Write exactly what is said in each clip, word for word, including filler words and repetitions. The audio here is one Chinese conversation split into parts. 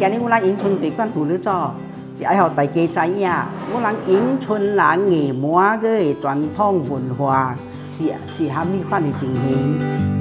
今日我咱迎春会馆有咧做，是爱互大家知影，我咱迎春人的满个的传统文化是是含你款的情形。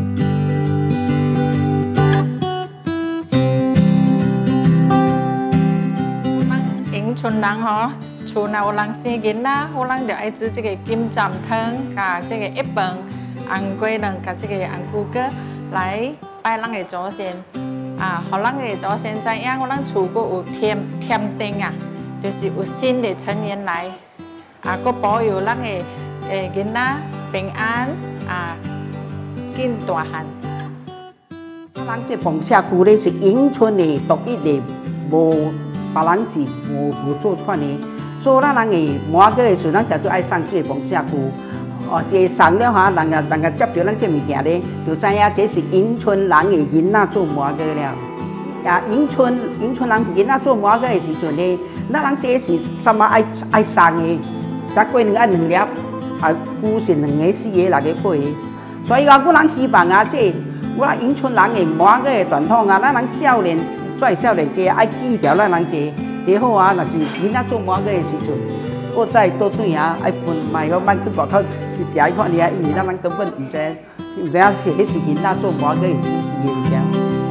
迎春人吼，厝若有人生囡仔，我人就爱煮这个金针汤，甲这个一饭红粿卵，甲这个红菇粿来拜咱的祖先。啊，互咱的祖先知影，我咱厝阁有添添丁啊，就是有新的成员来，啊，阁保佑咱的诶囡仔平安啊，紧大汉。 咱这凤社区咧是迎春的独一的，无。 别人是无无做款的，所以咱人个满个的时候，咱绝对爱送这个凤社区。哦，这送了哈，人个人个接到咱这物件咧，就知影这是迎春人的囡仔做满个了。啊，迎春迎春人囡仔做满个的时阵咧，咱人这是什么爱爱送的？再过两爱两粒，啊，牛是两个、四个、六个、八个。所以话，我人希望啊，这我咱迎春人的满个的传统啊，咱人少年。 做少年家爱记条咱人一个，第好啊，若是囡仔做满个的时阵，我再倒转啊，爱分卖个，卖去外口去食伊看尔，因为咱人根本唔知，唔知影是迄是囡仔做满个的物件。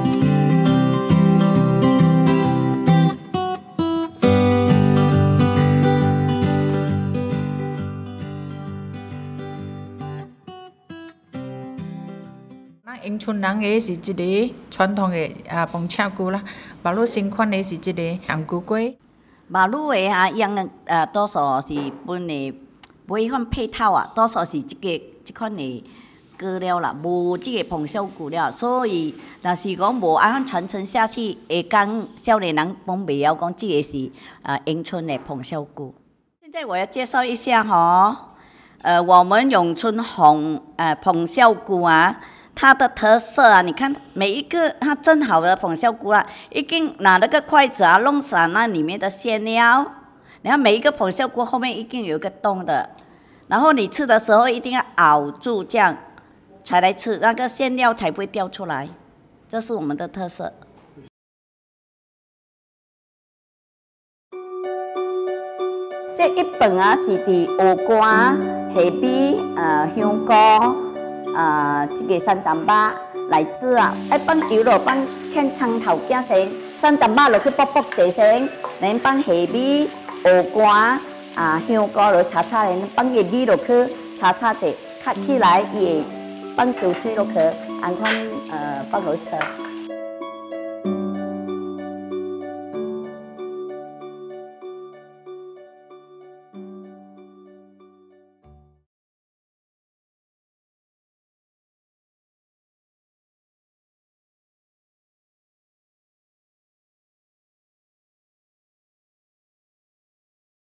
迎春人个是一个传统的啊凤车菇啦，马路新款的是一个红菇粿。 马路的啊用呃多数是本的买款配套啊，多数是这个这款的割了啦，无这个凤小菇了，所以若是讲无安尼传承下去，会讲少年人讲袂晓讲这个是啊迎春的凤小菇。现在我要介绍一下哈，呃，我们永春红呃凤小菇啊。 它的特色啊，你看每一个它蒸好的凤小菇啊，已经拿那个筷子啊弄散那里面的馅料，然后每一个凤小菇后面一定有一个洞的，然后你吃的时候一定要咬住这样才来吃，那个馅料才不会掉出来，这是我们的特色。这一本啊是伫蚵瓜、虾米、呃香菇。 啊，这个三层肉来煮啊，要放油落放片葱头仔先，三层肉落去卜卜一先，然后放虾米、蚵瓜啊、香菇落炒炒然后放个米落去炒炒者，卡起来伊会放烧水落去，安款呃放落去炒。